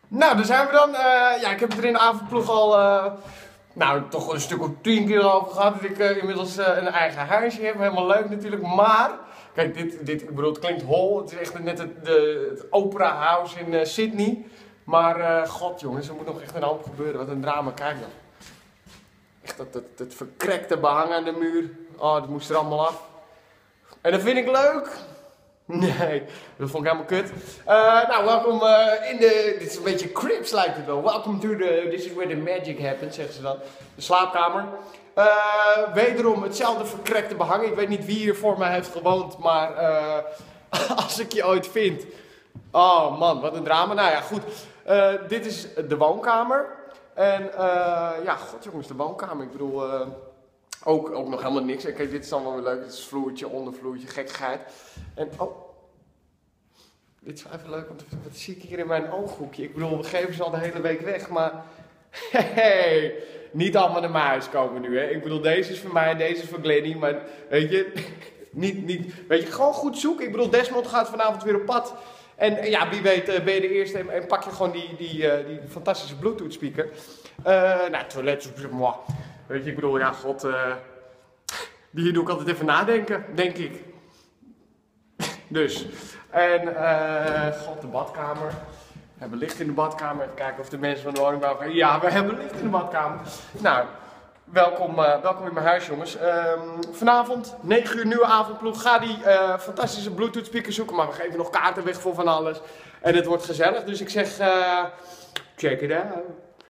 Nou, daar zijn we dan. Ja, ik heb het er in de avondploeg al, nou, toch een stuk of 10 keer over gehad dat ik inmiddels een eigen huisje heb. Helemaal leuk natuurlijk, maar... Kijk, ik bedoel, het klinkt hol. Het is echt net het Opera House in Sydney. Maar, god jongens, er moet nog echt een hoop gebeuren. Wat een drama, kijk dan. Echt dat verkrekte behang aan de muur. Oh, dat moest er allemaal af. En dat vind ik leuk. Nee, dat vond ik helemaal kut. Nou, welkom dit is een beetje Crips lijkt het wel. Welcome to this is where the magic happens, zeggen ze dan. De slaapkamer. Wederom hetzelfde verkrekte behang. Ik weet niet wie hier voor mij heeft gewoond, maar als ik je ooit vind. Oh man, wat een drama. Nou ja, goed. Dit is de woonkamer. En ja, god jongens, de woonkamer. Ik bedoel, ook nog helemaal niks. En kijk, dit is dan wel weer leuk. Dit is vloertje, ondervloertje, gekkigheid. En oh, dit is wel even leuk, want wat zie ik hier in mijn ooghoekje? Ik bedoel, we geven ze al de hele week weg, maar hey, niet allemaal naar mijn huis komen nu, hè. Ik bedoel, deze is voor mij, deze is voor Glennie, maar weet je, niet, weet je, gewoon goed zoeken. Ik bedoel, Desmond gaat vanavond weer op pad. En ja, wie weet ben je de eerste en pak je gewoon die fantastische Bluetooth speaker. Nou, toilet, moi. Weet je, ik bedoel, ja, god, hier doe ik altijd even nadenken, denk ik. Dus, en god, de badkamer. We hebben licht in de badkamer. Even kijken of de mensen van de woningbouw gaan. Ja, we hebben licht in de badkamer. Nou, welkom in mijn huis, jongens. Vanavond, 9 uur, nieuwe avondploeg. Ga die fantastische Bluetooth speaker zoeken. Maar we geven nog kaarten weg voor van alles. En het wordt gezellig. Dus ik zeg, check it out.